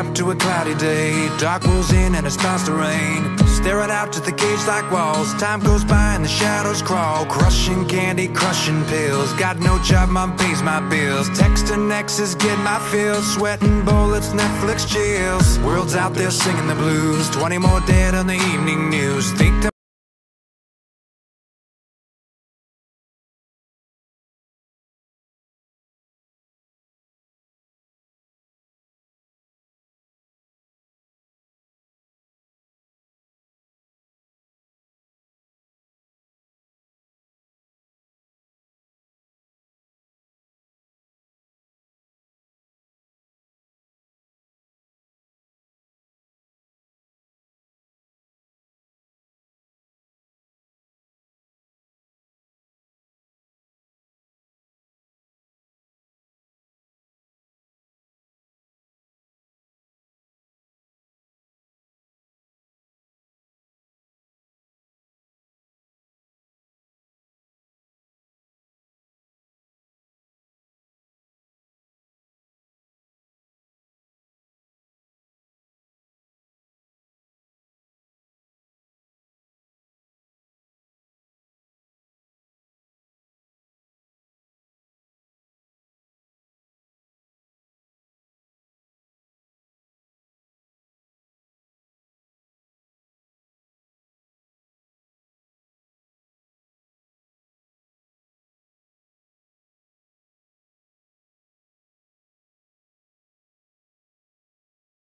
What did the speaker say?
up to a cloudy day. Dark rolls in and it starts to rain. Staring out to the cage like walls. Time goes by and the shadows crawl. Crushing candy, crushing pills. Got no job, mom pays my bills. Texting exes, get my fills. Sweating bullets, Netflix chills. World's out there singing the blues. 20 more dead on the evening news. Think to